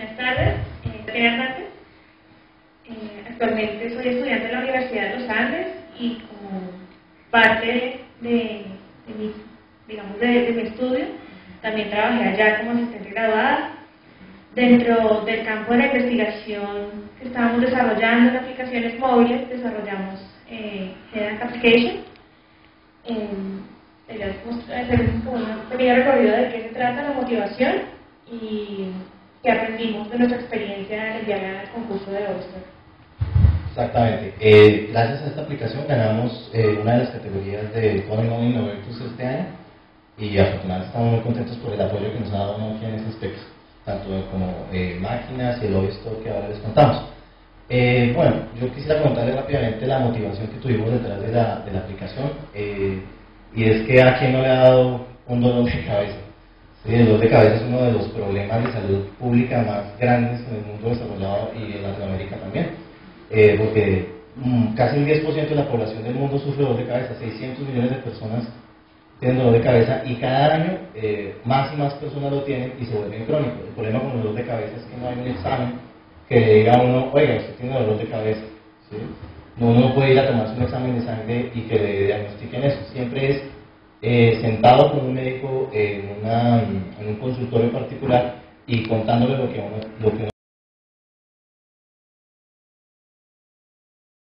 Buenas tardes, soy Hernández. Actualmente soy estudiante de la Universidad de los Andes y como parte de mi estudio, también trabajé allá como asistente graduada. Dentro del campo de la investigación que estábamos desarrollando en aplicaciones móviles, desarrollamos Head Application. Hacer un pequeño recorrido de qué se trata la motivación y qué aprendimos de nuestra experiencia el día del concurso de Oyster. Exactamente. Gracias a esta aplicación ganamos una de las categorías de Going On Innovators este año y afortunadamente estamos muy contentos por el apoyo que nos ha dado Nokia en ese aspecto, tanto como máquinas y el Oyster que ahora les contamos. Bueno, yo quisiera contarles rápidamente la motivación que tuvimos detrás de la aplicación, y es que a quien no le ha dado un dolor de cabeza. Sí, el dolor de cabeza es uno de los problemas de salud pública más grandes en el mundo desarrollado y en Latinoamérica también, porque casi el 10% de la población del mundo sufre dolor de cabeza, 600 millones de personas tienen dolor de cabeza y cada año más y más personas lo tienen y se vuelven crónicos. El problema con el dolor de cabeza es que no hay un examen que le diga a uno, oiga, usted tiene dolor de cabeza, ¿sí? Uno no puede ir a tomarse un examen de sangre y que le diagnostiquen eso. Siempre es sentado con un médico en un consultorio particular y contándole lo que uno